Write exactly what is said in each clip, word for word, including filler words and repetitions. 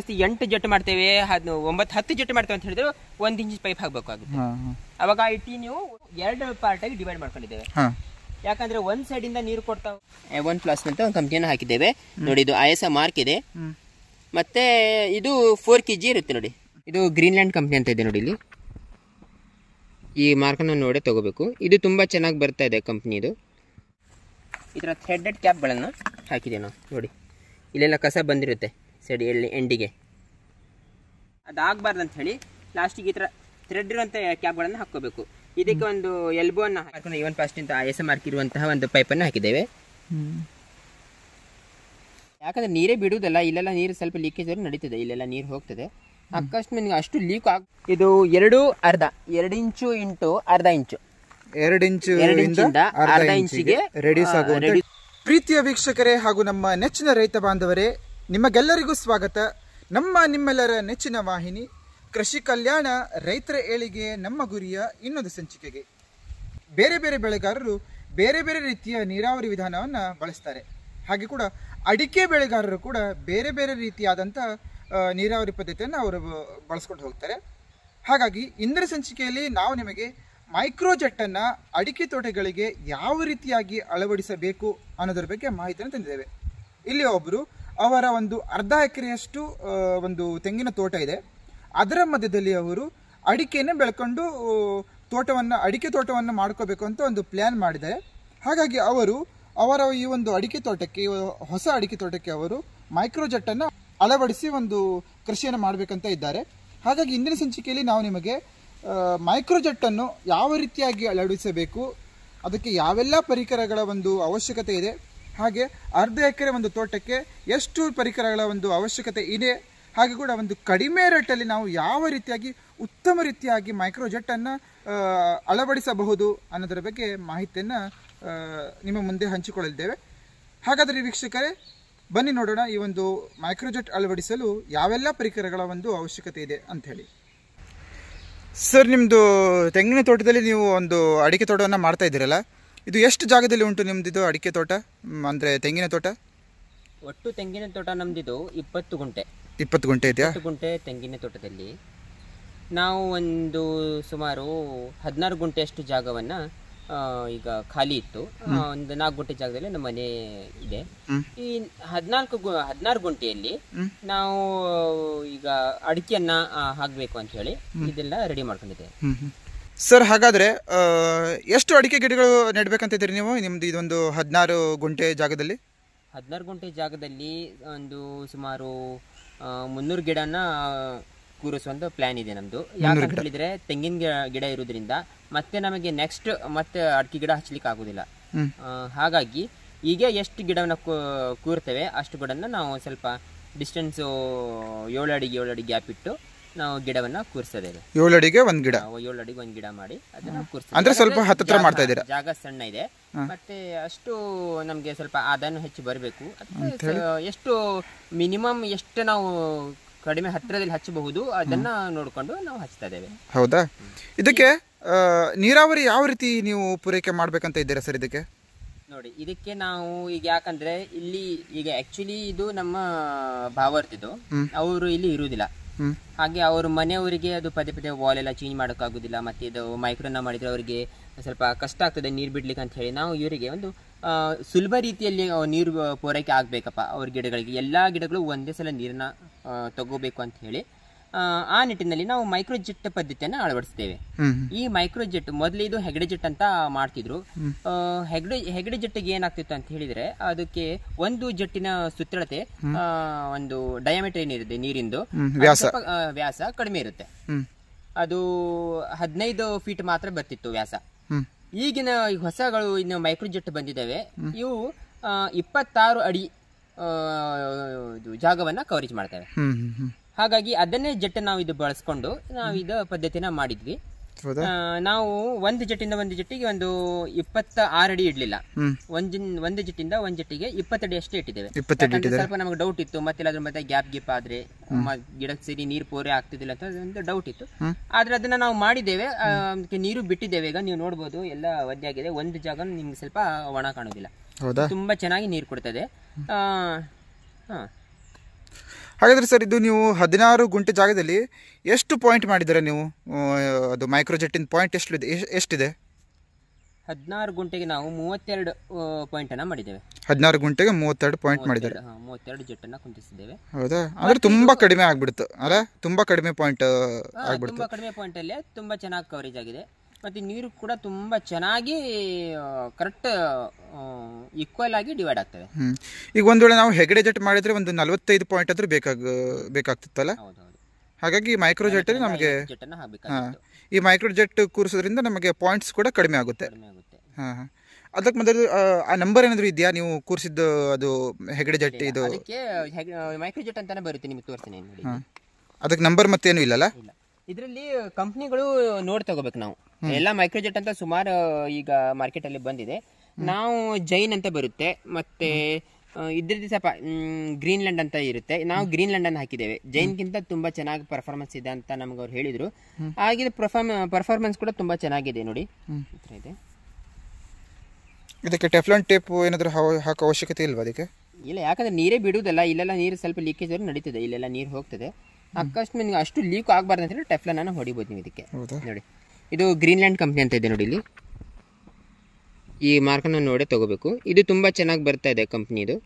ಎಂಟು ಜಟ್ಟು ಮಾಡ್ತೇವೆ ಒಂಬತ್ತು ಹತ್ತು ಜಟ್ಟು ಮಾಡ್ತೇವೆ ಅಂತ ಹೇಳಿದ್ರೆ ಒಂದ್ ಇಂಚ್ ಪೈಪ್ ಹಾಕ್ಬೇಕಾಗುತ್ತೆ. ಅವಾಗ ಈ ಟಿ ನೀವು ಎರಡು ಪಾರ್ಟ್ ಆಗಿ ಡಿವೈಡ್ ಮಾಡ್ಕೊಂಡಿದ್ದೇವೆ. ಯಾಕಂದ್ರೆ ಒಂದ್ ಸೈಡ್ ಇಂದ ನೀರು ಕೊಡ್ತಾವೆ. ಒನ್ ಪ್ಲಸ್ ಅಂತ ಒಂದು ಕಂಪ್ನಿಯನ್ನು ಹಾಕಿದ್ದೇವೆ ನೋಡಿ. ಇದು ಐ ಎಸ್ ಐ ಮಾರ್ಕ್ ಇದೆ. ಮತ್ತೆ ಇದು ಫೋರ್ ಕೆ ಜಿ ಇರುತ್ತೆ ನೋಡಿ. ಇದು ಗ್ರೀನ್ಲ್ಯಾಂಡ್ ಕಂಪ್ನಿ ಅಂತ ಇದೆ ನೋಡಿ. ಇಲ್ಲಿ ಈ ಮಾರ್ಕನ್ನು ನೋಡಿ ತಗೋಬೇಕು. ಇದು ತುಂಬಾ ಚೆನ್ನಾಗಿ ಬರ್ತಾ ಇದೆ ಕಂಪ್ನಿದು. ಈ ಥರ ಥ್ರೆಡೆಡ್ ಕ್ಯಾಪ್ಗಳನ್ನು ಹಾಕಿದೆ ನಾವು ನೋಡಿ. ಇಲ್ಲೆಲ್ಲ ಕಸ ಬಂದಿರುತ್ತೆ ಸೈಡ್ ಎಲ್ಲಿ ಎಂಡಿಗೆ. ಅದಾಗಬಾರ್ದು ಅಂತ ಹೇಳಿ ಲಾಸ್ಟಿಗೆ ಈ ಥರ ಥ್ರೆಡ್ ಇರುವಂಥ ಕ್ಯಾಪ್ಗಳನ್ನು ಹಾಕ್ಕೋಬೇಕು. ಇದಕ್ಕೆ ಒಂದು ಎಲ್ಬೋವನ್ನು ಹಾಕೊಂಡು ಇವನ್ ಫಾಸ್ಟ್ ಅಂತ ಐ ಎಸ್ ಐ ಮಾರ್ಕ್ ಇರುವಂತಹ ಒಂದು ಪೈಪನ್ನು ಹಾಕಿದ್ದೇವೆ. ಯಾಕಂದ್ರೆ ನೀರೇ ಬಿಡುವುದಲ್ಲ, ಇಲ್ಲೆಲ್ಲ ನೀರು ಸ್ವಲ್ಪ ಲೀಕೇಜ್ ನಡೀತದೆ, ಇಲ್ಲೆಲ್ಲ ನೀರು ಹೋಗ್ತದೆ. ಅಕಸ್ಮಾತ್ ಅಷ್ಟು ಲೀಕ್ ಆಗ ಇದು ಎರಡು ಅರ್ಧ ಎರಡು ಇಂಚು ಇಂಟು ಅರ್ಧ ಇಂಚು ಎರಡು ಇಂಚು ಅರ್ಧ ಇಂಚಿಗೆ ರೆಡ್ಯೂಸ್ ಆಗುವಂತ. ಪ್ರೀತಿಯ ವೀಕ್ಷಕರೇ ಹಾಗೂ ನಮ್ಮ ನೆಚ್ಚಿನ ರೈತ ಬಾಂಧವರೇ, ನಿಮಗೆಲ್ಲರಿಗೂ ಸ್ವಾಗತ. ನಮ್ಮ ನಿಮ್ಮೆಲ್ಲರ ನೆಚ್ಚಿನ ವಾಹಿನಿ ಕೃಷಿ ಕಲ್ಯಾಣ ರೈತರ ಏಳಿಗೆ ನಮ್ಮ ಗುರಿಯ ಇನ್ನೊಂದು ಸಂಚಿಕೆಗೆ. ಬೇರೆ ಬೇರೆ ಬೆಳೆಗಾರರು ಬೇರೆ ಬೇರೆ ರೀತಿಯ ನೀರಾವರಿ ವಿಧಾನವನ್ನು ಬಳಸ್ತಾರೆ. ಹಾಗೆ ಕೂಡ ಅಡಿಕೆ ಬೆಳೆಗಾರರು ಕೂಡ ಬೇರೆ ಬೇರೆ ರೀತಿಯಾದಂಥ ನೀರಾವರಿ ಪದ್ಧತಿಯನ್ನು ಅವರು ಬಳಸ್ಕೊಂಡು ಹೋಗ್ತಾರೆ. ಹಾಗಾಗಿ ಇಂದಿನ ಸಂಚಿಕೆಯಲ್ಲಿ ನಾವು ನಿಮಗೆ ಮೈಕ್ರೋಜೆಟ್ಟನ್ನು ಅಡಿಕೆ ತೋಟಗಳಿಗೆ ಯಾವ ರೀತಿಯಾಗಿ ಅಳವಡಿಸಬೇಕು ಅನ್ನೋದ್ರ ಬಗ್ಗೆ ಮಾಹಿತಿಯನ್ನು ತಂದಿದ್ದೇವೆ. ಇಲ್ಲಿ ಒಬ್ಬರು ಅವರ ಒಂದು ಅರ್ಧ ಎಕರೆಯಷ್ಟು ಒಂದು ತೆಂಗಿನ ತೋಟ ಇದೆ. ಅದರ ಮಧ್ಯದಲ್ಲಿ ಅವರು ಅಡಿಕೆಯನ್ನು ಬೆಳ್ಕೊಂಡು ತೋಟವನ್ನು ಅಡಿಕೆ ತೋಟವನ್ನು ಮಾಡ್ಕೋಬೇಕು ಅಂತ ಒಂದು ಪ್ಲ್ಯಾನ್ ಮಾಡಿದ್ದಾರೆ. ಹಾಗಾಗಿ ಅವರು ಅವರ ಈ ಒಂದು ಅಡಿಕೆ ತೋಟಕ್ಕೆ, ಹೊಸ ಅಡಿಕೆ ತೋಟಕ್ಕೆ ಅವರು ಮೈಕ್ರೋಜೆಟ್ಟನ್ನು ಅಳವಡಿಸಿ ಒಂದು ಕೃಷಿಯನ್ನು ಮಾಡಬೇಕಂತ ಇದ್ದಾರೆ. ಹಾಗಾಗಿ ಇಂದಿನ ಸಂಚಿಕೆಯಲ್ಲಿ ನಾವು ನಿಮಗೆ ಮೈಕ್ರೋಜೆಟ್ಟನ್ನು ಯಾವ ರೀತಿಯಾಗಿ ಅಳವಡಿಸಬೇಕು, ಅದಕ್ಕೆ ಯಾವೆಲ್ಲ ಪರಿಕರಗಳ ಒಂದು ಅವಶ್ಯಕತೆ ಇದೆ, ಹಾಗೆ ಅರ್ಧ ಎಕರೆ ಒಂದು ತೋಟಕ್ಕೆ ಎಷ್ಟು ಪರಿಕರಗಳ ಒಂದು ಅವಶ್ಯಕತೆ ಇದೆ, ಹಾಗೆ ಕೂಡ ಒಂದು ಕಡಿಮೆ ರೇಟಲ್ಲಿ ನಾವು ಯಾವ ರೀತಿಯಾಗಿ ಉತ್ತಮ ರೀತಿಯಾಗಿ ಮೈಕ್ರೋಜೆಟ್ಟನ್ನು ಅಳವಡಿಸಬಹುದು ಅನ್ನೋದರ ಬಗ್ಗೆ ಮಾಹಿತಿಯನ್ನು ನಿಮ್ಮ ಮುಂದೆ ಹಂಚಿಕೊಳ್ಳಲಿದ್ದೇವೆ. ಹಾಗಾದರೆ ವೀಕ್ಷಕರೇ, ಬನ್ನಿ ನೋಡೋಣ ಈ ಒಂದು ಮೈಕ್ರೋಜೆಟ್ ಅಳವಡಿಸಲು ಯಾವೆಲ್ಲ ಪರಿಕರಗಳ ಒಂದು ಅವಶ್ಯಕತೆ ಇದೆ ಅಂತ ಹೇಳಿ. ಸರ್, ನಿಮ್ಮದು ತೆಂಗಿನ ತೋಟದಲ್ಲಿ ನೀವು ಒಂದು ಅಡಿಕೆ ತೋಟವನ್ನು ಮಾಡ್ತಾ ಇದ್ದೀರಲ್ಲ, ಇದು ಎಷ್ಟು ಜಾಗದಲ್ಲಿ ಉಂಟು ನಿಮ್ಮದಿದು ಅಡಿಕೆ ತೋಟ, ಅಂದರೆ ತೆಂಗಿನ ತೋಟ? ಒಟ್ಟು ತೆಂಗಿನ ತೋಟ ನಮ್ಮದಿದು ಇಪ್ಪತ್ತು ಗುಂಟೆ. ಇಪ್ಪತ್ತು ಗುಂಟೆ ಇದೆಯಾ? ಇಪ್ಪತ್ತು ಗುಂಟೆ ತೆಂಗಿನ ತೋಟದಲ್ಲಿ ನಾವು ಒಂದು ಸುಮಾರು ಹದಿನಾರು ಗುಂಟೆಯಷ್ಟು ಜಾಗವನ್ನು ಈಗ ಖಾಲಿ ಇತ್ತು. ಒಂದು ನಾಲ್ಕು ಗುಂಟೆ ಜಾಗದಲ್ಲಿ ನಮ್ಮ ಮನೆ ಇದೆ. ಈ ಹದಿನಾಲ್ಕು ಹದಿನಾರು ಗುಂಟೆಯಲ್ಲಿ ನಾವು ಈಗ ಅಡಿಕೆಯನ್ನ ಹಾಕಬೇಕು ಅಂತ ಹೇಳಿ ಇದೆಲ್ಲ ರೆಡಿ ಮಾಡ್ಕೊಂಡಿದ್ದೇವೆ. ಸರ್, ಹಾಗಾದ್ರೆ ಎಷ್ಟು ಅಡಿಕೆ ಗಿಡಗಳು ನೆಡ್ಬೇಕಂತ ಇದ್ದೀರಿ ನೀವು ನಿಮ್ದು ಇದೊಂದು ಹದಿನಾರು ಗುಂಟೆ ಜಾಗದಲ್ಲಿ? ಹದಿನಾರು ಗುಂಟೆ ಜಾಗದಲ್ಲಿ ಒಂದು ಸುಮಾರು ಮುನ್ನೂರು ಗಿಡನ ಕೂರಿಸುವಂತ ಪ್ಲಾನ್ ಇದೆ ನಮ್ದು. ಯಾಕಂತ ಹೇಳಿದ್ರೆ ತೆಂಗಿನ ಗಿಡ ಇರುವುದರಿಂದ ಮತ್ತೆ ನಮಗೆ ನೆಕ್ಸ್ಟ್ ಮತ್ತೆ ಅಡಿಕೆ ಗಿಡ ಹಚ್ಚಲಿಕ್ಕೆ ಆಗುದಿಲ್ಲ. ಹಾಗಾಗಿ ಈಗ ಎಷ್ಟು ಗಿಡವನ್ನ ಕೂರ್ತೇವೆ ಅಷ್ಟು ಗಿಡನ ನಾವು ಸ್ವಲ್ಪ ಡಿಸ್ಟೆನ್ಸ್ ಏಳು ಅಡಿಗೆ ಏಳು ಅಡಿ ಗ್ಯಾಪ್ ಇಟ್ಟು ನಾವು ಗಿಡವನ್ನ ಕೂರಿಸ್ತೇವೆ. ಏಳು ಅಡಿಗೆ ಒಂದ್ ಗಿಡ ಏಳು ಅಡಿಗೆ ಒಂದ್ ಗಿಡ ಮಾಡಿ ಅದನ್ನ ಕೂರಿಸ್ತೇವೆ. ಅಂದ್ರೆ ಸ್ವಲ್ಪ ಹತ್ತಿರ ಮಾಡ್ತಾ ಇದ್ದೀರಾ? ಜಾಗ ಸಣ್ಣ ಇದೆ, ಮತ್ತೆ ಅಷ್ಟು ನಮ್ಗೆ ಸ್ವಲ್ಪ ಆದಾಯ ಹೆಚ್ಚು ಬರಬೇಕು. ಎಷ್ಟು ಮಿನಿಮಮ್ ಎಷ್ಟು ನಾವು ಕಡಿಮೆ ಹತ್ತಿರದಲ್ಲಿ ಹಚ್ಚಬಹುದು ಅದನ್ನ ನೋಡ್ಕೊಂಡು ನಾವು ಹಚ್ತಾ ಇದ್ದೇವೆ. ಹೌದಾ? ಇದಕ್ಕೆ ನೀರಾವರಿ ಯಾವ ರೀತಿ ನೀವು ಪೂರೈಕೆ ಮಾಡ್ಬೇಕಂತ ಇದ್ದೀರಾ ಸರ್? ಇದಕ್ಕೆ ನೋಡಿ, ಇದಕ್ಕೆ ನಾವು ಈಗ ಯಾಕಂದ್ರೆ ಇಲ್ಲಿ ಈಗ ಆಕ್ಚುಲಿ ಇದು ನಮ್ಮ ಭಾವರ್ತಿದು, ಅವರು ಇಲ್ಲಿ ಇರುವುದಿಲ್ಲ. ಹಾಗೆ ಅವ್ರ ಮನೆಯವರಿಗೆ ಅದು ಪದೇ ಪದೇ ವಾಲ್ ಎಲ್ಲ ಚೇಂಜ್ ಮಾಡೋಕ್ಕಾಗುದಿಲ್ಲ. ಮತ್ತೆ ಇದು ಮೈಕ್ರೋನ ಮಾಡಿದ್ರೆ ಅವರಿಗೆ ಸ್ವಲ್ಪ ಕಷ್ಟ ಆಗ್ತದೆ ನೀರು ಬಿಡ್ಲಿಕ್ಕೆ ಅಂತ ಹೇಳಿ ನಾವು ಇವರಿಗೆ ಒಂದು ಸುಲಭ ರೀತಿಯಲ್ಲಿ ನೀರು ಪೂರೈಕೆ ಆಗ್ಬೇಕಪ್ಪ ಅವ್ರ ಗಿಡಗಳಿಗೆ. ಎಲ್ಲಾ ಗಿಡಗಳು ಒಂದೇ ಸಲ ನೀರನ್ನ ತಗೋಬೇಕು ಅಂತ ಹೇಳಿ ಆ ನಿಟ್ಟಿನಲ್ಲಿ ನಾವು ಮೈಕ್ರೋಜೆಟ್ ಪದ್ಧತಿಯನ್ನು ಅಳವಡಿಸ್ತೇವೆ. ಈ ಮೈಕ್ರೋಜೆಟ್ ಮೊದಲು ಇದು ಹೆಗಡೆ ಜೆಟ್ ಅಂತ ಮಾಡ್ತಿದ್ರು. ಹೆಗಡೆ ಹೆಗಡೆ ಜೆಟ್ಟಿಗೆ ಏನಾಗ್ತಿತ್ತು ಅಂತ ಹೇಳಿದ್ರೆ ಅದಕ್ಕೆ ಒಂದು ಜೆಟ್ಟಿನ ಸುತ್ತಳತೆ ಒಂದು ಡಯಾಮೀಟರ್ ಏನಿರುತ್ತೆ ನೀರಿಂದು ವ್ಯಾಸ ಕಡಿಮೆ ಇರುತ್ತೆ. ಅದು ಹದಿನೈದು ಫೀಟ್ ಮಾತ್ರ ಬರ್ತಿತ್ತು ವ್ಯಾಸ. ಈಗಿನ ಹೊಸಗಳು ಇನ್ನು ಮೈಕ್ರೋಜೆಟ್ ಬಂದಿದ್ದಾವೆ. ಇವು ಇಪ್ಪತ್ತಾರು ಅಡಿ ಜಾಗವನ್ನ ಕವರೇಜ್ ಮಾಡ್ತೇವೆ. ಹಾಗಾಗಿ ಅದನ್ನೇ ಜೆಟ್ ನಾವು ಇದು ಬಳಸ್ಕೊಂಡು ನಾವು ಇದು ಪದ್ಧತಿನ ಮಾಡಿದ್ವಿ. ನಾವು ಒಂದು ಜೆಟ್ಟಿಂದ ಒಂದು ಜೆಟ್ಟಿಗೆ ಒಂದು ಇಪ್ಪತ್ತ ಆರು ಅಡಿ ಇಡ್ಲಿಲ್ಲ. ಒಂದ್ ಒಂದು ಜೆಟ್ಟಿಂದ ಒಂದ್ ಜೆಟ್ಟಿಗೆ ಇಪ್ಪತ್ತಡಿ ಅಷ್ಟೇ ಇಟ್ಟಿದ್ದೇವೆ. ಸ್ವಲ್ಪ ನಮಗೆ ಡೌಟ್ ಇತ್ತು, ಮತ್ತೆ ಅದ್ರ ಮತ್ತೆ ಗ್ಯಾಪ್ ಗಿಪ್ ಆದ್ರೆ ಗಿಡಕ್ಕೆ ಸರಿ ನೀರು ಪೂರೈ ಆಗ್ತಿದಿಲ್ಲ ಅಂತ ಒಂದು ಡೌಟ್ ಇತ್ತು. ಆದ್ರೆ ಅದನ್ನ ನಾವು ಮಾಡಿದ್ದೇವೆ, ನೀರು ಬಿಟ್ಟಿದ್ದೇವೆ. ಈಗ ನೀವು ನೋಡ್ಬೋದು ಎಲ್ಲ ಒದ್ದೆ ಆಗಿದೆ. ಒಂದು ಜಾಗ ನಿಮ್ಗೆ ಸ್ವಲ್ಪ ಒಣ ಕಾಣೋದಿಲ್ಲ, ತುಂಬಾ ಚೆನ್ನಾಗಿ ನೀರು ಕೊಡ್ತದೆ. ಹಾ ಹಾಗಾದರೆ ಸರ್ ಇದು ನೀವು ಹದಿನಾರು ಗುಂಟೆ ಜಾಗದಲ್ಲಿ ಎಷ್ಟು ಪಾಯಿಂಟ್ ಮಾಡಿದ್ದೀರಾ ನೀವು? ಅದು ಮೈಕ್ರೋಜೆಟ್ಟಿನ ಪಾಯಿಂಟ್ ಎಷ್ಟು ಇದೆ ಎಷ್ಟಿದೆ? ಹದಿನಾರು ಗುಂಟೆಗೆ ನಾವು ಮೂವತ್ತೆರಡು ಪಾಯಿಂಟನ್ನು ಮಾಡಿದ್ದೇವೆ. ಹದಿನಾರು ಗುಂಟೆಗೆ ಮೂವತ್ತೆರಡು ಪಾಯಿಂಟ್ ಮಾಡಿದ್ದಾರೆ. ಮೂವತ್ತೆರಡು ಜೆಟ್ಟನ್ನು ಕುಂತಿಸಿದ್ದೇವೆ. ಹೌದಾ? ಅಂದರೆ ತುಂಬ ಕಡಿಮೆ ಆಗಿಬಿಡ್ತು ಅಲ್ಲ? ತುಂಬ ಕಡಿಮೆ ಪಾಯಿಂಟ್ ಆಗಿಬಿಡ್ತು. ತುಂಬ ಕಡಿಮೆ ಪಾಯಿಂಟಲ್ಲೇ ತುಂಬ ಚೆನ್ನಾಗಿ ಕವರೇಜ್ ಆಗಿದೆ. ಮತ್ತು ನೀರು ಕೂಡ ತುಂಬ ಚೆನ್ನಾಗಿ ಕರೆಕ್ಟ್ ಈಕ್ವಲ್ ಆಗಿ ಡಿವೈಡ್ ಆಗ್ತದೆ. ಹ್ಞೂ ಈಗ ಒಂದು ವೇಳೆ ನಾವು ಹೆಗಡೆ ಜೆಟ್ ಮಾಡಿದರೆ ಒಂದು ನಲವತ್ತೈದು ಪಾಯಿಂಟ್ ಆದರೂ ಬೇಕಾಗ ಬೇಕಾಗ್ತಿತ್ತಲ್ಲ? ಹೌದು ಹೌದು. ಹಾಗಾಗಿ ಮೈಕ್ರೋ ಜೆಟ್ಟಲ್ಲಿ ನಮಗೆ ಜೆಟ್ಟನ್ನು ಹಾಂ ಹಾಕಬೇಕಾಗಿತ್ತು. ಈ ಮೈಕ್ರೋ ಜೆಟ್ ಕೂರಿಸೋದ್ರಿಂದ ನಮಗೆ ಪಾಯಿಂಟ್ಸ್ ಕೂಡ ಕಡಿಮೆ ಆಗುತ್ತೆ. ಕಡಿಮೆ ಆಗುತ್ತೆ. ಹಾಂ ಹಾಂ ಅದಕ್ಕೆ ಮೊದಲು ಆ ನಂಬರ್ ಏನಾದರೂ ಇದೆಯಾ ನೀವು ಕೂರಿಸಿದ್ದು ಅದು ಹೆಗಡೆ ಜೆಟ್ ಇದು? ಅದಕ್ಕೆ ಮೈಕ್ರೋ ಜೆಟ್ ಅಂತಾನೆ ಬರುತ್ತೆ, ನಿಮಗೆ ತೋರಿಸ್ತೀನಿ ನೋಡಿ. ಹಾಂ ಅದಕ್ಕೆ ನಂಬರ್ ಮತ್ತೇನು ಇಲ್ಲಲ್ಲ? ಇಲ್ಲ. ಇದರಲ್ಲಿ ಕಂಪ್ನಿಗಳು ನೋಡಿ ತಗೋಬೇಕು ನಾವು. ಎಲ್ಲ ಮೈಕ್ರೋಜೆಟ್ ಅಂತ ಸುಮಾರು ಈಗ ಮಾರ್ಕೆಟಲ್ಲಿ ಬಂದಿದೆ. ನಾವು ಜೈನ್ ಅಂತ ಬರುತ್ತೆ, ಮತ್ತೆ ಇದ್ರದ್ದು ಸ್ವಲ್ಪ ಗ್ರೀನ್ಲ್ಯಾಂಡ್ ಅಂತ ಇರುತ್ತೆ. ನಾವು ಗ್ರೀನ್ಲ್ಯಾಂಡ್ ಅನ್ನು ಹಾಕಿದ್ದೇವೆ. ಜೈನ್ಗಿಂತ ತುಂಬಾ ಚೆನ್ನಾಗಿ ಪರ್ಫಾರ್ಮೆನ್ಸ್ ಇದೆ ಅಂತ ನಮ್ಗೆ ಅವ್ರು ಹೇಳಿದ್ರು. ಹಾಗೆ ಪರ್ಫಾರ್ಮ್ ಪರ್ಫಾರ್ಮೆನ್ಸ್ ಕೂಡ ತುಂಬಾ ಚೆನ್ನಾಗಿದೆ ನೋಡಿ. ಇದೆ. ಇದಕ್ಕೆ ಟೆಫ್ಲಾನ್ ಟೇಪ್ ಏನಾದರೂ ಹಾಕೋ ಅವಶ್ಯಕತೆ ಇಲ್ವಾ ಅದಕ್ಕೆ? ಇಲ್ಲ, ಯಾಕಂದ್ರೆ ನೀರೇ ಬಿಡುವುದಲ್ಲ. ಇಲ್ಲೆಲ್ಲ ನೀರು ಸ್ವಲ್ಪ ಲೀಕೇಜ್ ನಡೀತದೆ, ಇಲ್ಲೆಲ್ಲ ನೀರು ಹೋಗ್ತದೆ. ಅಕಸ್ಮಾತ್ ನಿಮ್ಗೆ ಅಷ್ಟು ಲೀಕ್ ಆಗಬಾರ್ದು ಅಂತ ಹೇಳಿ ಟೆಫ್ಲಾನ್ ಅನ್ನು ಹೊಡಿಬೋದು ನೀವು ಇದಕ್ಕೆ. ನೋಡಿ, ಇದು ಗ್ರೀನ್ಲ್ಯಾಂಡ್ ಕಂಪ್ನಿ ಅಂತ ಇದೆ ನೋಡಿ. ಇಲ್ಲಿ ಈ ಮಾರ್ಕನ್ನು ನೋಡಿ ತಗೋಬೇಕು. ಇದು ತುಂಬಾ ಚೆನ್ನಾಗಿ ಬರ್ತಾ ಇದೆ ಕಂಪ್ನಿ. ಇದು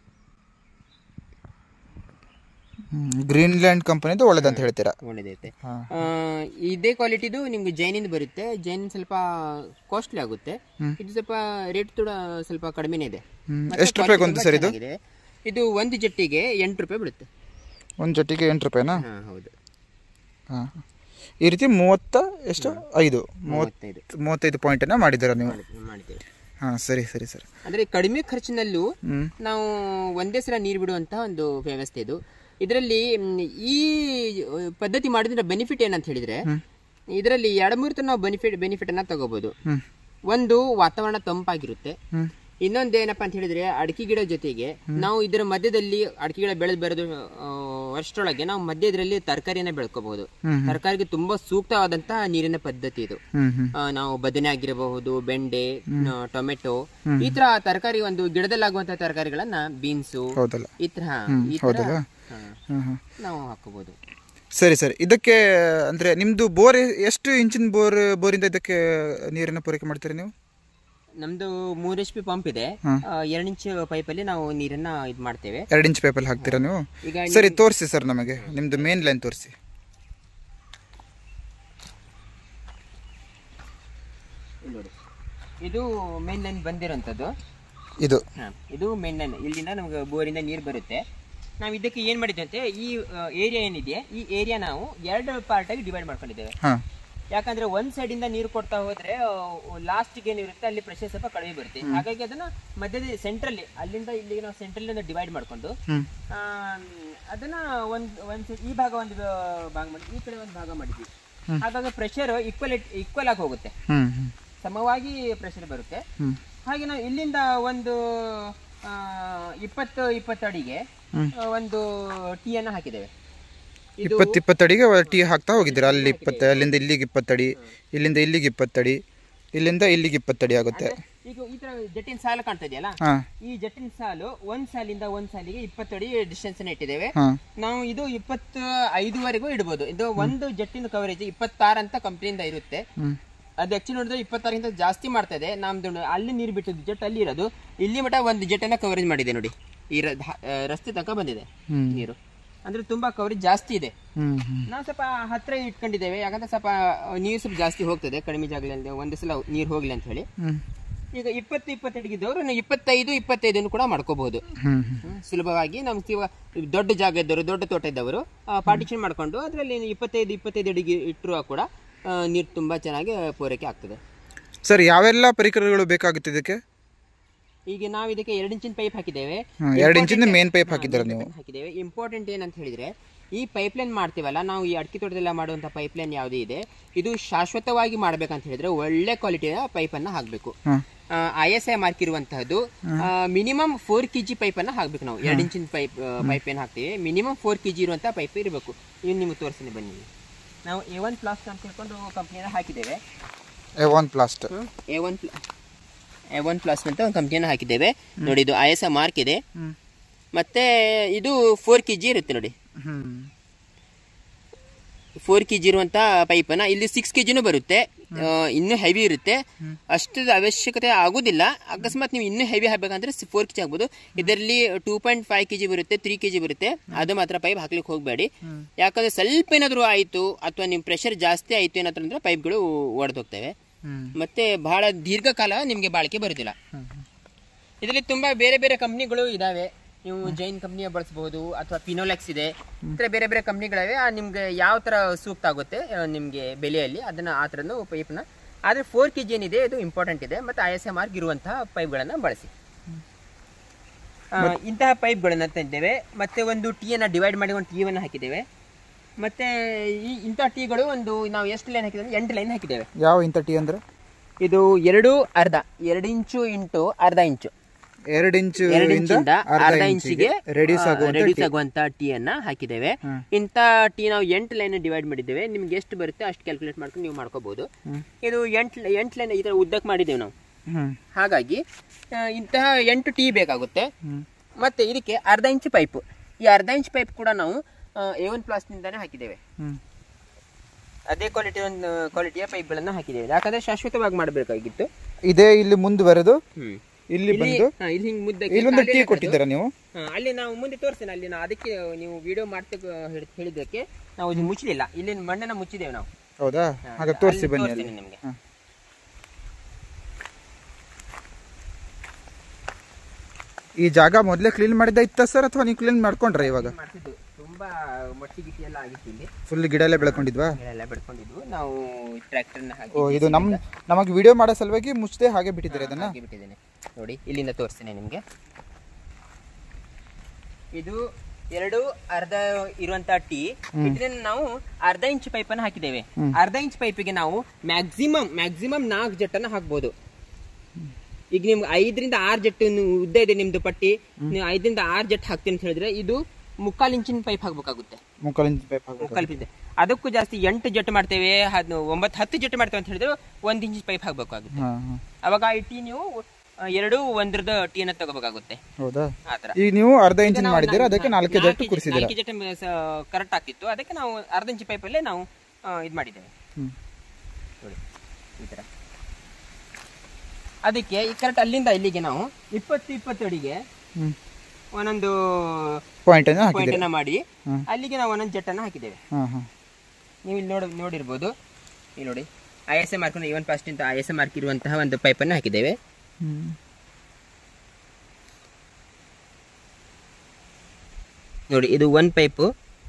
ಗ್ರೀನ್ಲ್ಯಾಂಡ್ ಕಂಪನಿದು ಒಳ್ಳೇದಂತ ಹೇಳ್ತೀರಾ? ಒಳ್ಳೇದೈತೆ. ಇದೇ ಕ್ವಾಲಿಟಿದು ನಿಮ್ಗೆ ಜೈನಿಂದ ಬರುತ್ತೆ. ಜೈನ್ ಸ್ವಲ್ಪ ಕಾಸ್ಟ್ಲಿ ಆಗುತ್ತೆ. ಇದು ಸ್ವಲ್ಪ ರೇಟ್ ಕೂಡ ಸ್ವಲ್ಪ ಕಡಿಮೆನೇ ಇದೆ. ಎಷ್ಟು ರೂಪಾಯಿ ಒಂದು ಸರ್ ಇದು? ಇದು ಒಂದು ಜಟ್ಟಿಗೆ ಎಂಟು ರೂಪಾಯಿ ಬೀಳುತ್ತೆ. ಒಂದು ಜಟ್ಟಿಗೆ ಎಂಟು ರೂಪಾಯಿನಾ? ಹಾಂ ಹೌದು. ಹಾಂ ಈ ರೀತಿ ಮೂವತ್ತ ಎಷ್ಟು ಐದು ಮೂವತ್ತೈದು ಮೂವತ್ತೈದು ಪಾಯಿಂಟನ್ನು ಮಾಡಿದ್ದೀರಾ ನೀವು? ಮಾಡಿದ್ದೇವೆ. ಹಾಂ ಸರಿ ಸರಿ ಸರ್. ಅಂದರೆ ಕಡಿಮೆ ಖರ್ಚಿನಲ್ಲೂ ನಾವು ಒಂದೇ ಸಲ ನೀರು ಬಿಡುವಂತಹ ಒಂದು ವ್ಯವಸ್ಥೆ ಇದು. ಇದರಲ್ಲಿ ಈ ಪದ್ಧತಿ ಮಾಡಿದ್ರೆ ಬೆನಿಫಿಟ್ ಏನಂತ ಹೇಳಿದ್ರೆ, ಇದರಲ್ಲಿ ಎರಡು ಮೂರು ನಾವು ಬೆನಿಫಿಟ್ ಬೆನಿಫಿಟ್ ಅನ್ನ ತಗೋಬಹುದು. ಒಂದು, ವಾತಾವರಣ ತಂಪಾಗಿರುತ್ತೆ. ಇನ್ನೊಂದು ಏನಪ್ಪಾ ಅಂತ ಹೇಳಿದ್ರೆ, ಅಡಿಕೆ ಗಿಡ ಜೊತೆಗೆ ನಾವು ಇದರ ಮಧ್ಯದಲ್ಲಿ ಅಡಿಕೆ ಗಿಡ ಬೆಳೆದು ಬರೋದು ವರ್ಷದೊಳಗೆ ನಾವು ಮಧ್ಯ ಇದರಲ್ಲಿ ತರಕಾರಿಯನ್ನ ಬೆಳ್ಕೋಬಹುದು. ತರಕಾರಿಗೆ ತುಂಬಾ ಸೂಕ್ತವಾದಂತಹ ನೀರಿನ ಪದ್ಧತಿ ಇದು. ನಾವು ಬದನೆ ಆಗಿರಬಹುದು, ಬೆಂಡೆ, ಟೊಮೆಟೊ, ಈ ತರ ತರಕಾರಿ ಒಂದು ಗಿಡದಲ್ಲಾಗುವಂತಹ ತರಕಾರಿಗಳನ್ನ, ಬೀನ್ಸು, ಈ ತರ ಈ ತರ ನಾವು ಹಾಕೋಬಹುದು. ಸರಿ ಸರಿ. ಇದಕ್ಕೆ ಅಂದ್ರೆ ನಿಮ್ದು ಬೋರ್ ಎಷ್ಟು ಇಂಚಿನ ಬೋರ್ ಬೋರಿಂದ ಇದಕ್ಕೆ ನೀರನ್ನು ಪೂರೈಕೆ ಮಾಡ್ತೀರಿ ನೀವು? ನಮ್ದು ಮೂರ್ ಎಚ್ ಪಿ ಪಂಪ್ ಇದೆ. ಎರಡು ಇಂಚ್ ಪೈಪ್ ಅಲ್ಲಿ ನಾವು ನೀರನ್ನ ಇದು ಮಾಡ್ತೇವೆ. ಎರಡು ಇಂಚ್ ಪೈಪ್ ಅಲ್ಲಿ ಹಾಕ್ತೀರಾ ನೀವು? ಸರಿ, ತೋರಿಸಿ ಸರ್ ನಮಗೆ ನಿಮ್ದು ಮೇನ್ ಲೈನ್ ತೋರಿಸಿ. ನೋಡಿ, ಇದು ಮೇನ್ ಲೈನ್ ಬಂದಿರೋಂಥದ್ದು. ಇದು ಇದು ಮೇನ್ ಲೈನ್. ಇಲ್ಲಿಂದ ನಮ್ಗೆ ಬೋರಿಂದ ನೀರು ಬರುತ್ತೆ. ನಾವು ಇದಕ್ಕೆ ಏನ್ ಮಾಡಿದ್ವಿ ಅಂತ, ಈ ಏರಿಯಾ ಏನಿದೆ ಈ ಏರಿಯಾ ನಾವು ಎರಡು ಪಾರ್ಟ್ ಆಗಿ ಡಿವೈಡ್ ಮಾಡ್ಕೊಂಡಿದ್ದೇವೆ. ಯಾಕಂದ್ರೆ ಒಂದ್ ಸೈಡ್ ಇಂದ ನೀರು ಕೊಡ್ತಾ ಹೋದ್ರೆ ಲಾಸ್ಟ್ ಏನಿರುತ್ತೆ ಅಲ್ಲಿ ಪ್ರೆಷರ್ ಸ್ವಲ್ಪ ಕಡಿಮೆ ಬರುತ್ತೆ. ಹಾಗಾಗಿ ಅದನ್ನ ಮಧ್ಯದ ಸೆಂಟ್ರಲ್ಲಿ, ಅಲ್ಲಿಂದ ಇಲ್ಲಿಗೆ ನಾವು ಸೆಂಟ್ರಲ್ಲಿ ಡಿವೈಡ್ ಮಾಡ್ಕೊಂಡು ಅದನ್ನ ಒಂದ್ ಒಂದ್ ಈ ಭಾಗ ಒಂದು ಭಾಗ ಮಾಡಿ, ಈ ಕಡೆ ಒಂದು ಭಾಗ ಮಾಡಿದ್ವಿ. ಹಾಗಾಗಿ ಪ್ರೆಷರ್ ಈಕ್ವಲ್ ಈಕ್ವಲ್ ಆಗಿ ಹೋಗುತ್ತೆ, ಸಮವಾಗಿ ಪ್ರೆಷರ್ ಬರುತ್ತೆ. ಹಾಗೆ ನಾವು ಇಲ್ಲಿಂದ ಒಂದು ಇಪ್ಪತ್ತು ಇಪ್ಪತ್ತು ಅಡಿಗೆ ಒಂದು ಟೀ ಅನ್ನ ಹಾಕಿದ್ದೇವೆ. ಇಪ್ಪತ್ತು ಇಪ್ಪತ್ತಡಿಗೆ ಟೀ ಹಾಕ್ತಾ ಹೋಗಿದ್ದೀರಾ? ಅಲ್ಲಿ ಇಪ್ಪತ್ತು, ಅಲ್ಲಿಂದ ಇಲ್ಲಿಗೆ ಇಪ್ಪತ್ತಡಿ, ಇಲ್ಲಿಂದ ಇಲ್ಲಿಗೆ ಇಪ್ಪತ್ತಡಿ, ಇಲ್ಲಿಂದ ಇಲ್ಲಿಗೆ ಇಪ್ಪತ್ತಡಿ ಆಗುತ್ತೆ. ಈಗ ಈ ತರ ಜಟ್ಟಿನ ಸಾಲು ಕಾಣ್ತಾ ಇದೆಯಲ್ಲ, ಈ ಜಟ್ಟಿನ ಸಾಲು ಒಂದ್ ಸಾಲಿಂದ ಒಂದ್ ಸಾಲಿಗೆ ಇಪ್ಪತ್ತಡಿ ಡಿಸ್ಟೆನ್ಸ್ ಅನ್ನ ಇಟ್ಟಿದ್ದೇವೆ ನಾವು. ಇದು ಇಪ್ಪತ್ತ ಐದುವರೆಗೂ ಇಡಬಹುದು. ಇದು ಒಂದು ಜಟ್ಟಿನ ಕವರೇಜ್ ಇಪ್ಪತ್ತಾರು ಅಂತ ಕಂಪ್ನಿಯಿಂದ ಇರುತ್ತೆ. ಅದು ಆಕ್ಚುಲಿ ನೋಡಿದ್ರೆ ಇಪ್ಪತ್ತಾರಕ್ಕಿಂತ ಜಾಸ್ತಿ ಮಾಡ್ತಾ ಇದೆ. ನಮ್ದು ಅಲ್ಲಿ ನೀರು ಬಿಟ್ಟಿದ್ದು ಜೆಟ್ ಅಲ್ಲಿ ಇರೋದು, ಇಲ್ಲಿ ಮಟ್ಟ ಒಂದು ಜೆಟ್ ಅನ್ನ ಕವರೇಜ್ ಮಾಡಿದೆ ನೋಡಿ. ಈ ರಸ್ತೆ ತನಕ ಬಂದಿದೆ ನೀರು, ಅಂದ್ರೆ ತುಂಬಾ ಕವರೇಜ್ ಜಾಸ್ತಿ ಇದೆ. ನಾವು ಸ್ವಲ್ಪ ಹತ್ರ ಇಟ್ಕೊಂಡಿದ್ದೇವೆ, ಯಾಕಂದ್ರೆ ಸ್ವಲ್ಪ ನೀರು ಸ್ವಲ್ಪ ಜಾಸ್ತಿ ಹೋಗ್ತದೆ ಕಡಿಮೆ ಜಾಗದಲ್ಲಿ, ಒಂದೇ ಸಲ ನೀರು ಹೋಗ್ಲಿ ಅಂತ ಹೇಳಿ. ಈಗ ಇಪ್ಪತ್ತು ಇಪ್ಪತ್ತೆರಡಿಗಿದ್ದವರು ಇಪ್ಪತ್ತೈದು ಇಪ್ಪತ್ತೈದನ್ನು ಕೂಡ ಮಾಡ್ಕೋಬಹುದು ಸುಲಭವಾಗಿ. ನಮ್ಗೆ ದೊಡ್ಡ ಜಾಗ ಇದ್ದವರು, ದೊಡ್ಡ ತೋಟ ಇದ್ದವರು ಪಾರ್ಟಿಷನ್ ಮಾಡ್ಕೊಂಡು ಅದರಲ್ಲಿ ಇಪ್ಪತ್ತೈದು ಇಪ್ಪತ್ತೈದು ಅಡಿಗೆ ಇಟ್ಟರು ಕೂಡ ನೀರು ತುಂಬಾ ಚೆನ್ನಾಗಿ ಪೂರೈಕೆ ಆಗ್ತದೆ. ಸರ್, ಯಾವೆಲ್ಲ ಪರಿಕರಗಳು ಬೇಕಾಗುತ್ತೆ ಇದಕ್ಕೆ? ಈಗ ನಾವು ಇದಕ್ಕೆ ಎರಡು ಇಂಚಿನ ಪೈಪ್ ಹಾಕಿದ್ದೇವೆ. ಎರಡು ಇಂಚಿನ ಮೇನ್ ಪೈಪ್ ಹಾಕಿದ್ದಾರೆ ನೀವು? ಹಾಕಿದ್ದೇವೆ. ಇಂಪಾರ್ಟೆಂಟ್ ಏನಂತ ಹೇಳಿದ್ರೆ, ಈ ಪೈಪ್ ಲೈನ್ ಮಾಡ್ತೀವಲ್ಲ ನಾವು, ಈ ಅಡಿಕೆ ತೋಟದಲ್ಲ ಮಾಡುವಂತ ಪೈಪ್ ಲೈನ್ ಯಾವುದೇ ಇದೆ, ಇದು ಶಾಶ್ವತವಾಗಿ ಮಾಡ್ಬೇಕಂತ ಹೇಳಿದ್ರೆ ಒಳ್ಳೆ ಕ್ವಾಲಿಟಿಯ ಪೈಪ್ ಅನ್ನ ಹಾಕ್ಬೇಕು. ಐ ಎಸ್ ಐ ಮಾರ್ಕ್ ಇರುವಂತಹದ್ದು. ಮಿನಿಮಮ್ ಫೋರ್ ಕೆಜಿ ಪೈಪ್ ಅನ್ನ ಹಾಕ್ಬೇಕು ನಾವು. ಎರಡು ಇಂಚಿನ ಪೈಪ್ ಪೈಪ್ ಏನ್ ಹಾಕ್ತೀವಿ, ಮಿನಿಮಮ್ ಫೋರ್ ಕೆಜಿ ಇರುವಂತಹ ಪೈಪ್ ಇರಬೇಕು. ಇನ್ನು ನಿಮ್ಗೆ ತೋರಿಸ್ತೀನಿ ಬನ್ನಿ. ನಾವು ಎ ಒನ್ ಪ್ಲಾಸ್ಟ್ ಅಂತ ಹೇಳ್ಕೊಂಡು ಕಂಪ್ನಿಯನ್ನು ಹಾಕಿದ್ದೇವೆ. A one Plast A one A one Plast ಅಂತ ಒಂದು ಕಂಪ್ನಿಯನ್ನು ಹಾಕಿದ್ದೇವೆ ನೋಡಿ. ಇದು ಐ ಎಸ್ ಐ ಮಾರ್ಕ್ ಇದೆ. ಮತ್ತೆ ಇದು ಫೋರ್ ಕೆಜಿ ಇರುತ್ತೆ ನೋಡಿ. ಫೋರ್ ಕೆ ಜಿ ಇರುವಂತಹ ಪೈಪನ್ನ ಇಲ್ಲಿ ಸಿಕ್ಸ್ ಕೆ ಜಿನೂ ಬರುತ್ತೆ, ಇನ್ನೂ ಹೆವಿ ಇರುತ್ತೆ. ಅಷ್ಟು ಅವಶ್ಯಕತೆ ಆಗೋದಿಲ್ಲ. ಅಕಸ್ಮಾತ್ ನೀವು ಇನ್ನೂ ಹೆವಿ ಹಾಕಬೇಕಂದ್ರೆ ಫೋರ್ ಕೆ ಜಿ ಆಗ್ಬೋದು. ಇದರಲ್ಲಿ two point five K G ಬರುತ್ತೆ, ತ್ರೀ ಕೆ ಜಿ ಬರುತ್ತೆ. ಅದು ಮಾತ್ರ ಪೈಪ್ ಹಾಕ್ಲಿಕ್ಕೆ ಹೋಗಬೇಡಿ. ಯಾಕಂದ್ರೆ ಸ್ವಲ್ಪ ಏನಾದರೂ ಆಯಿತು ಅಥವಾ ನಿಮ್ಮ ಪ್ರೆಷರ್ ಜಾಸ್ತಿ ಆಯಿತು ಏನಾದ್ರು ಅಂದ್ರೆ ಪೈಪ್ಗಳು ಒಡೆದು ಹೋಗ್ತವೆ, ಮತ್ತೆ ಬಹಳ ದೀರ್ಘಕಾಲ ನಿಮಗೆ ಬಾಳಿಕೆ ಬರುತ್ತಿಲ್ಲ. ಇದರಲ್ಲಿ ತುಂಬಾ ಬೇರೆ ಬೇರೆ ಕಂಪ್ನಿಗಳು ಇದಾವೆ. ನೀವು ಜೈನ್ ಕಂಪ್ನಿಯ ಬಳಸಬಹುದು ಅಥವಾ ಪಿನೋಲೆಕ್ಸ್ ಇದೆ, ಇತರ ಬೇರೆ ಬೇರೆ ಕಂಪ್ನಿಗಳಿವೆ. ನಿಮ್ಗೆ ಯಾವ ತರ ಸೂಕ್ತ ಆಗುತ್ತೆ ನಿಮ್ಗೆ ಬೆಲೆಯಲ್ಲಿ ಅದನ್ನ ಆ ತರನು ಪೈಪ್ನ. ಆದ್ರೆ ಫೋರ್ ಕೆ ಜಿ ಏನಿದೆ ಇದು ಇಂಪಾರ್ಟೆಂಟ್ ಇದೆ. ಮತ್ತೆ ಐ ಎಸ್ ಎಂ ಆರ್ ಇರುವಂತಹ ಪೈಪ್ಗಳನ್ನ ಬಳಸಿ. ಇಂತಹ ಪೈಪ್ಗಳನ್ನ ತಂದಿದ್ದೇವೆ. ಮತ್ತೆ ಒಂದು ಟೀ ಅನ್ನ ಡಿವೈಡ್ ಮಾಡಿ ಒಂದು ಟೀ ಅನ್ನು ಹಾಕಿದ್ದೇವೆ. ಮತ್ತೆ ಈ ಇಂಥ ಟೀಗಳು ಒಂದು ನಾವು ಎಷ್ಟು ಲೈನ್ ಹಾಕಿದ್ದೇವೆ, ಎಂಟು ಲೈನ್ ಹಾಕಿದ್ದೇವೆ. ಯಾವ ಇಂಥ ಟೀ ಅಂದ್ರೆ ಇದು ಎರಡು ಅರ್ಧ ಎರಡು ಇಂಚು ಇಂಟು ಅರ್ಧ ಇಂಚು ಎರಡು ಇಂಚು ಎರಡು ಇಂಚಿಂದ ಅರ್ಧ ಇಂಚಿಗೆ ರೆಡ್ಯೂಸ್ ಆಗುವಂತ ಟೀ ಅನ್ನ ಹಾಕಿದ್ದೇವೆ. ಇಂತ ಟೀ ನಾವು ಎಂಟು ಲೈನ್ ಡಿವೈಡ್ ಮಾಡಿದ್ದೇವೆ. ನಿಮ್ಗೆ ಎಷ್ಟು ಬರುತ್ತೆ ಅಷ್ಟು ಕ್ಯಾಲ್ಕುಲೇಟ್ ಮಾಡ್ಕೊಂಡು ನೀವು ಮಾಡ್ಕೋಬಹುದು. ಇದು ಎಂಟು ಎಂಟು ಲೈನ್ ಈ ತರ ಉದ್ದಕ್ಕೆ ಮಾಡಿದ್ದೇವೆ ನಾವು. ಹಾಗಾಗಿ ಇಂತಹ ಎಂಟು ಟೀ ಬೇಕಾಗುತ್ತೆ. ಮತ್ತೆ ಇದಕ್ಕೆ ಅರ್ಧ ಇಂಚ್ ಪೈಪ್, ಈ ಅರ್ಧ ಇಂಚ್ ಪೈಪ್ ಕೂಡ ನಾವು ಎ ಒನ್ ಪ್ಲಾಸ್ ನಿಂದಾನೆ ಹಾಕಿದ್ದೇವೆ. ಅದೇ ಕ್ವಾಲಿಟಿ ಒಂದು ಕ್ವಾಲಿಟಿಯ ಪೈಪ್ ಗಳನ್ನ ಹಾಕಿದ್ದೇವೆ. ಯಾಕಂದ್ರೆ ಶಾಶ್ವತವಾಗಿ ಮಾಡಬೇಕಾಗಿತ್ತು. ಇದೇ ಇಲ್ಲಿ ಮುಂದುವರೆದು ಇಲ್ಲಿ ಬಂದು ಇಲ್ಲಿ ಮುದ್ದೆ ಇಲ್ಲೊಂದು ಟೀ ಕೊಟ್ಟಿದ್ದೀರಾ ನೀವು. ಅಲ್ಲಿ ನಾವು ಮುಂದೆ ತೋರಿಸ್ತೇನೆ. ಅಲ್ಲಿ ನಾವು ಅದಕ್ಕೆ ನೀವು ವಿಡಿಯೋ ಮಾಡ್ತಾ ಹೇಳಿದ್ದಕ್ಕೆ ನಾವು ಇದು ಮುಚ್ಚಲಿಲ್ಲ. ಇಲ್ಲಿ ಮಣ್ಣನ್ನ ಮುಚ್ಚಿದ್ದೇವೆ ನಾವು. ಹೌದಾ? ಹಾಗೆ ತೋರಿಸಿ ಬನ್ನಿ ಅಲ್ಲಿ ನಿಮಗೆ. ಈ ಜಾಗ ಮೊದಲೇ ಕ್ಲೀನ್ ಮಾಡಿದ್ದ ಇತ್ತ ಸರ್ ಅಥವಾ ನೀವು ಕ್ಲೀನ್ ಮಾಡ್ಕೊಂಡ್ರೆ ಇವಾಗ? ಮಾಡ್ತಿದ್ದು ತುಂಬಾ ಮಟ್ಟಿ ಗಿಟ್ಟಿ ಎಲ್ಲ ಆಗಿತ್ತು. ಇಲ್ಲಿ ಫುಲ್ ಗಿಡ ಎಲ್ಲ ಬೆಳ್ಕೊಂಡಿದ್ವಾ? ಗಿಡ ಎಲ್ಲ ಬೆಳ್ಕೊಂಡಿದ್ವು. ನಾವು ಟ್ರ್ಯಾಕ್ಟರ್ನ ಹಾಕಿ ಓ ಇದು ನಮ್ ನಮಗೆ ವಿಡಿಯೋ ಮಾಡೋ ಸಲುವಾಗಿ ಮುಚ್ಚದೆ ಹಾಗೆ ಬಿಟ್ಟಿದ್ದೀರಾ ಇದನ್ನ? ಹಾಗೆ ಬಿಟ್ಟಿದ್ದೇನೆ ನೋಡಿ. ಇಲ್ಲಿಂದ ತೋರಿಸ್ತೇನೆ ನಿಮಗೆ. ಇದು ಎರಡು ಅರ್ಧ ಇರುವಂತಹ ಟೀ. ಇದನ್ನ ನಾವು ಅರ್ಧ ಇಂಚ್ ಪೈಪ್ ಅನ್ನು ಹಾಕಿದ್ದೇವೆ. ಅರ್ಧ ಇಂಚ್ ಪೈಪಿಗೆ ನಾವು ಮ್ಯಾಕ್ಸಿಮಮ್ ಮ್ಯಾಕ್ಸಿಮಮ್ ನಾಲ್ಕು ಜಟ್ಟನ್ನ ಹಾಕ್ಬಹುದು. ಈಗ ನಿಮ್ಗೆ ಐದರಿಂದ ಆರು ಜಟ್ಟು ಉದ್ದ ಇದೆ ನಿಮ್ದು ಪಟ್ಟಿ, ನೀವು ಐದರಿಂದ ಆರು ಜಟ್ಟು ಹಾಕ್ತೀನಿ ಅಂತ ಹೇಳಿದ್ರೆ ಇದು ಮುಕ್ಕಾಲು ಇಂಚಿನ ಪೈಪ್ ಹಾಕ್ಬೇಕಾಗುತ್ತೆ. ಮುಕ್ಕಾಲು ಇಂಚ್ ಪೈಪ್ ಮುಕ್ಕಾಲು ಇಂಚ್. ಅದಕ್ಕೂ ಜಾಸ್ತಿ ಎಂಟು ಜಟ್ಟು ಮಾಡ್ತೇವೆ, ಒಂಬತ್ತು ಹತ್ತು ಜಟ್ಟು ಮಾಡ್ತೇವೆ ಅಂತ ಹೇಳಿದ್ರೆ ಒಂದ್ ಇಂಚ್ ಪೈಪ್ ಹಾಕ್ಬೇಕಾಗುತ್ತೆ. ಅವಾಗ ಈ ಟೀ ನೀವು ಎರಡು ಒಂದ್ರದ ಟೀನ ತಗೋಬೇಕಾಗುತ್ತೆ. ಹೌದಾ? ಆತರ. ಈಗ ನೀವು ಅರ್ಧ ಇಂಚ್ ಮಾಡಿದ್ದೀರಾ, ಅದಕ್ಕೆ ನಾಲ್ಕು ಜಟ್ಟು ಕುಡಿಸಿದ್ದೀರಾ. ನಾಲ್ಕು ಜಟ್ಟು ಕರೆಕ್ಟ್ ಆಗ್ತಿತ್ತು, ಅದಕ್ಕೆ ನಾವು ಅರ್ಧ ಇಂಚ್ ಪೈಪ್ ಅಲ್ಲೇ ನಾವು ಇದು ಮಾಡಿದ್ದೇವೆ ನೋಡಿ ಈ ತರ. ಅದಕ್ಕೆ ಈ ಕರೆಕ್ಟ್ ಅಲ್ಲಿಂದ ಇಲ್ಲಿಗೆ ನಾವು ಇಪ್ಪತ್ತು ಇಪ್ಪತ್ತು ಅಡಿಗೆ ಒಂದೊಂದು ಪಾಯಿಂಟ್ ಪಾಯಿಂಟ್ ಅನ್ನ ಮಾಡಿ ಅಲ್ಲಿಗೆ ನಾವು ಒಂದೊಂದು ಜಟ್ಟನ್ನ ಹಾಕಿದ್ದೇವೆ. ನೀವು ಇಲ್ಲಿ ನೋಡ ನೋಡಿರ್ಬೋದು. ಇಲ್ಲಿ ನೋಡಿ I S A mark Even Fast ಅಂತ ಐ ಎಸ್ ಎ ಮಾರ್ಕ್ ಇರುವಂತಹ ಒಂದು ಪೈಪ್ ಅನ್ನು ಹಾಕಿದ್ದೇವೆ. ನೋಡಿ ಇದು one pipe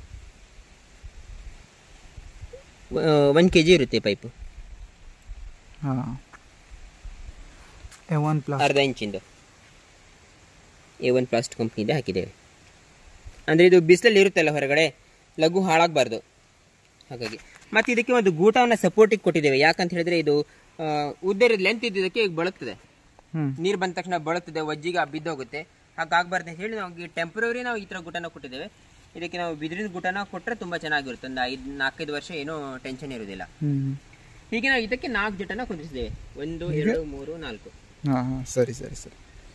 one K G ಇರುತ್ತೆ ಪೈಪ್. ಅರ್ಧ ಇಂಚಿಂದು ಎ ಒನ್ ಪ್ಲಾಸ್ಟ್ ಕಂಪ್ನಿದೆ ಹಾಕಿದ್ದೇವೆ. ಅಂದರೆ ಇದು ಬಿಸಿಲಲ್ಲಿ ಇರುತ್ತಲ್ಲ ಹೊರಗಡೆ, ಲಘು ಹಾಳಾಗಬಾರ್ದು. ಹಾಗಾಗಿ ಮತ್ತೆ ಇದಕ್ಕೆ ಒಂದು ಗೂಟವನ್ನು ಸಪೋರ್ಟಿಗೆ ಕೊಟ್ಟಿದ್ದೇವೆ. ಯಾಕಂತ ಹೇಳಿದ್ರೆ ಇದು ಉದ್ದ ಲೆಂತ್ ಇದ್ದಕ್ಕೆ ಬಳಕ್ತದೆ, ನೀರು ಬಂದ ತಕ್ಷಣ ಬಳಕ್ತದೆ, ಒಜ್ಜಿಗೆ ಬಿದ್ದೋಗುತ್ತೆ. ಹಾಗಾಗಬಾರ್ದು ಅಂತ ಹೇಳಿ ನಾವು ಟೆಂಪ್ರರಿ ನಾವು ಈ ಥರ ಗೂಟನ ಕೊಟ್ಟಿದ್ದೇವೆ. ಇದಕ್ಕೆ ನಾವು ಬಿದಿರಿನ ಗೂಟನ ಕೊಟ್ಟರೆ ತುಂಬ ಚೆನ್ನಾಗಿರುತ್ತೆ. ಒಂದು ಐದು ನಾಲ್ಕೈದು ವರ್ಷ ಏನೂ ಟೆನ್ಷನ್ ಇರೋದಿಲ್ಲ. ಹೀಗೆ ನಾವು ಇದಕ್ಕೆ ನಾಲ್ಕು ಜಟನ ಕುದಿಸಿದ್ದೇವೆ. ಒಂದು ಎರಡು ಮೂರು ನಾಲ್ಕು. ಸರಿ ಸರಿ ಸರಿ.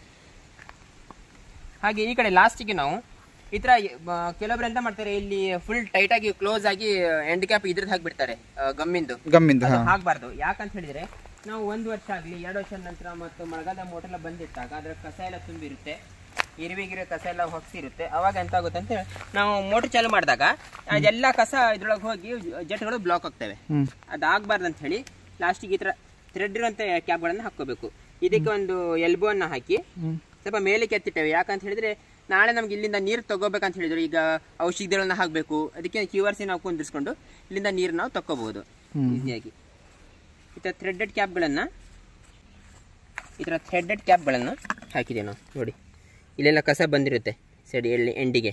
ಹಾಗೆ ಈ ಕಡೆ ಲಾಸ್ಟಿಗೆ ನಾವು ಈ ತರ ಕೆಲವೊಬ್ರು ಎಂತ ಮಾಡ್ತಾರೆ, ಇಲ್ಲಿ ಫುಲ್ ಟೈಟ್ ಆಗಿ ಕ್ಲೋಸ್ ಆಗಿ ಎಂಡ್ ಕ್ಯಾಪ್ ಇದ್ರದ್ದು ಹಾಕ್ಬಿಡ್ತಾರೆ, ಗಮ್ಮಿಂದು ಗಮ್ಮಿಂದು ಹಾಕ್ಬಾರ್ದು. ಯಾಕಂತ ಹೇಳಿದ್ರೆ ನಾವು ಒಂದು ವರ್ಷ ಆಗ್ಲಿ ಎರಡು ವರ್ಷದ ನಂತರ ಮತ್ತು ಮಳೆಗಾಲ ಮೋಟರ್ ಎಲ್ಲ ಬಂದಿಟ್ಟಾಗ ಅದ್ರ ಕಸ ಎಲ್ಲ ತುಂಬಿರುತ್ತೆ, ಇರುವಿಗಿರೋ ಕಸ ಎಲ್ಲ ಹೊಕ್ಸಿರುತ್ತೆ. ಅವಾಗ ಎಂತ ಆಗುತ್ತೆ ಅಂತ ಹೇಳಿ ನಾವು ಮೋಟರ್ ಚಾಲು ಮಾಡಿದಾಗ ಅದೆಲ್ಲ ಕಸ ಇದ್ರೊಳಗೆ ಹೋಗಿ ಜಟ್ಗಳು ಬ್ಲಾಕ್ ಆಗ್ತವೆ. ಅದಾಗಬಾರ್ದು ಅಂತ ಹೇಳಿ ಲಾಸ್ಟಿಗೆ ಈ ತರ ಥ್ರೆಡ್ ಇರುವಂತ ಕ್ಯಾಪ್ಗಳನ್ನು ಹಾಕೋಬೇಕು. ಇದಕ್ಕೆ ಒಂದು ಎಲ್ಬೋ ಅನ್ನ ಹಾಕಿ ಸ್ವಲ್ಪ ಮೇಲೆ ಕೆತ್ತಿಟ್ಟೇವೆ. ಯಾಕಂತ ಹೇಳಿದ್ರೆ ನಾಳೆ ನಮ್ಗೆ ಇಲ್ಲಿಂದ ನೀರು ತಗೋಬೇಕಂತ ಹೇಳಿದ್ರು, ಈಗ ಔಷಧಿಗಳನ್ನ ಹಾಕಬೇಕು, ಅದಕ್ಕೆ ಕ್ಯೂ ಆರ್ ಸಿ ನಾವು ಕುಂದಿರಿಸ್ಕೊಂಡು ಇಲ್ಲಿಂದ ನೀರು ನಾವು ತಕ್ಕೋಬಹುದು ಈಸಿಯಾಗಿ. ಈ ಥರ ಥ್ರೆಡೆಡ್ ಕ್ಯಾಪ್ಗಳನ್ನ ಈ ಥರ ಥ್ರೆಡೆಡ್ ಕ್ಯಾಪ್ಗಳನ್ನು ಹಾಕಿದೆ ನಾವು. ನೋಡಿ ಇಲ್ಲೆಲ್ಲ ಕಸ ಬಂದಿರುತ್ತೆ ಸೈಡ್ ಎಲ್ಲಿ ಎಂಡಿಗೆ.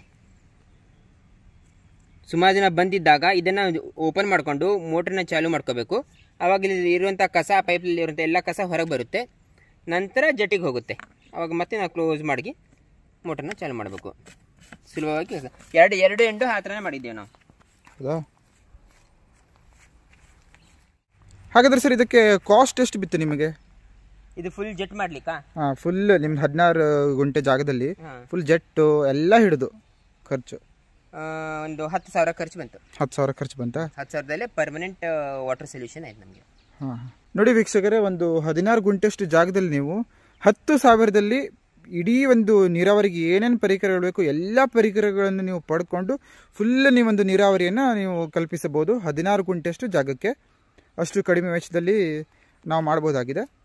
ಸುಮಾರು ದಿನ ಬಂದಿದ್ದಾಗ ಇದನ್ನು ಓಪನ್ ಮಾಡಿಕೊಂಡು ಮೋಟ್ರನ್ನ ಚಾಲು ಮಾಡ್ಕೋಬೇಕು. ಆವಾಗ ಇಲ್ಲಿ ಇರುವಂಥ ಕಸ, ಪೈಪಲ್ಲಿ ಇರುವಂಥ ಎಲ್ಲ ಕಸ ಹೊರಗೆ ಬರುತ್ತೆ. ನಂತರ ಜಟ್ಟಿಗೆ ಹೋಗುತ್ತೆ. ಆವಾಗ ಮತ್ತೆ ನಾವು ಕ್ಲೋಸ್ ಮಾಡಿ ಮೋಟರ್ನ ಚಾಲು ಮಾಡಬೇಕು. ಸುಲಭವಾಗಿ ಎರಡು ಎರಡು ಎಂಡು ಆ ಥರನೇ ಮಾಡಿದ್ದೇವೆ ನಾವು. ಹೌದಾ? ಹಾಗಾದ್ರೆ ಸರ್ ಇದಕ್ಕೆ ಕಾಸ್ಟ್ ಎಷ್ಟು ಬಿತ್ತು ನಿಮಗೆ? ಇದು ಫುಲ್ ಜೆಟ್ ಮಾಡ್ಲಿಕ್ಕಾ? ಹಾಂ, ಫುಲ್ ನಿಮ್ದು ಹದಿನಾರು ಗುಂಟೆ ಜಾಗದಲ್ಲಿ ಫುಲ್ ಜೆಟ್ಟು ಎಲ್ಲ ಹಿಡಿದು ಖರ್ಚು ಒಂದು ಹತ್ತು ಸಾವಿರ ಖರ್ಚು ಬಂತು. ಹತ್ತು ಸಾವಿರ ಖರ್ಚು ಬಂತಾ? ಹತ್ತು ಸಾವಿರದಲ್ಲೇ ಪರ್ಮನೆಂಟ್ ವಾಟರ್ ಸೊಲ್ಯೂಷನ್ ಆಯ್ತು ನಮಗೆ. ಹಾಂ ನೋಡಿ ವೀಕ್ಷಕರೇ, ಒಂದು ಹದಿನಾರು ಗುಂಟೆಷ್ಟು ಜಾಗದಲ್ಲಿ ನೀವು ಹತ್ತು ಸಾವಿರದಲ್ಲಿ ಇಡೀ ಒಂದು ನೀರಾವರಿಗೆ ಏನೇನು ಪರಿಕರಗಳು ಬೇಕು ಎಲ್ಲ ಪರಿಕರಗಳನ್ನು ನೀವು ಪಡ್ಕೊಂಡು ಫುಲ್ ನೀವೊಂದು ನೀರಾವರಿಯನ್ನು ನೀವು ಕಲ್ಪಿಸಬಹುದು. ಹದಿನಾರು ಗುಂಟೆಷ್ಟು ಜಾಗಕ್ಕೆ ಅಷ್ಟು ಕಡಿಮೆ ವೆಚ್ಚದಲ್ಲಿ ನಾವು ಮಾಡ್ಬೋದಾಗಿದೆ.